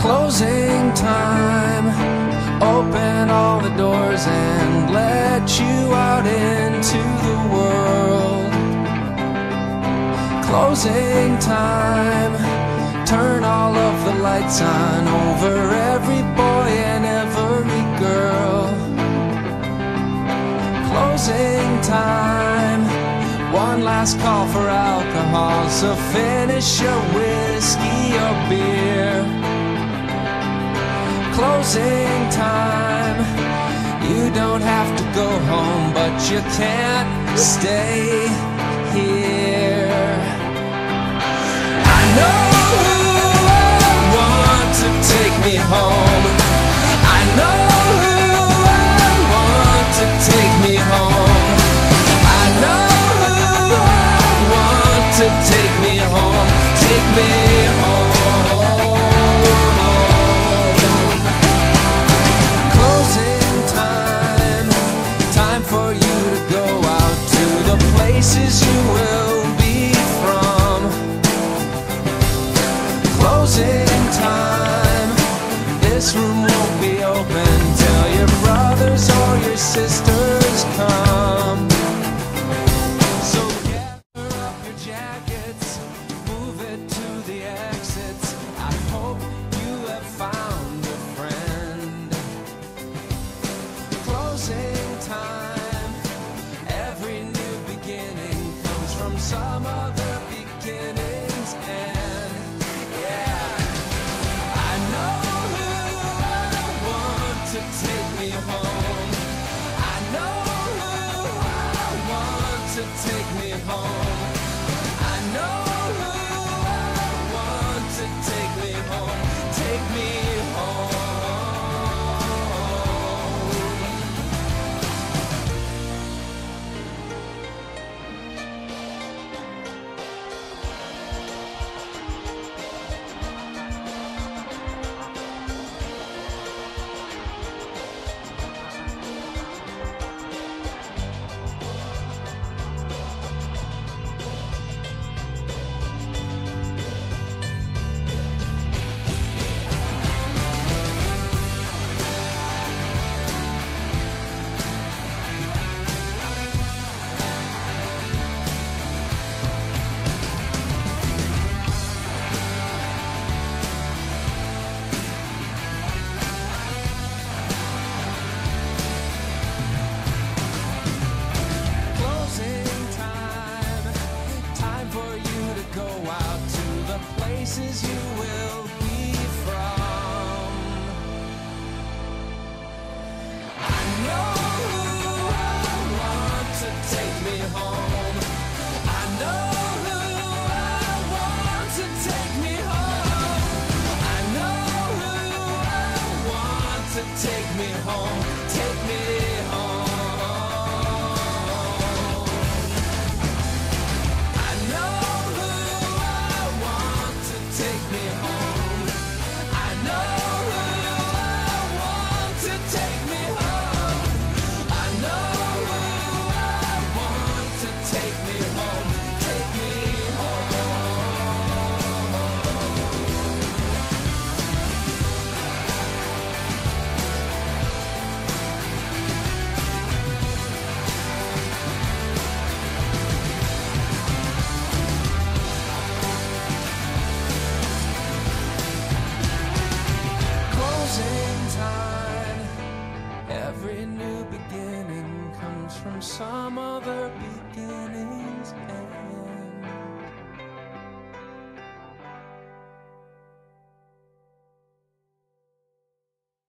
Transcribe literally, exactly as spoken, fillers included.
Closing time. Open all the doors and let you out into the world. Closing time. Turn all of the lights on over every boy and every girl. Closing time. One last call for alcohol, so finish your whiskey or beer. Closing time. You don't have to go home, but you can't stay here. I know who I want to take me home. I know who I want to take me home. I know who I want to take me home. Take me home. For you to go out to the places you will be from. Closing time. This room won't be open till your brothers or your sisters come. So gather up your jackets, move it to the exits. I hope you have found a friend. Closing time. Some other beginnings end. Yeah, I know who I want to take me home. I know who I want to take me home. I know who I want to take me home. Take me home. Places you will be from. I know who I want to take me home. I know who I want to take me home. I know who I want to take me home. Take me home. I know who I want to take me home. I know who I want to take me home. I know who I want to take me home. Take me time. Every new beginning comes from some other beginning.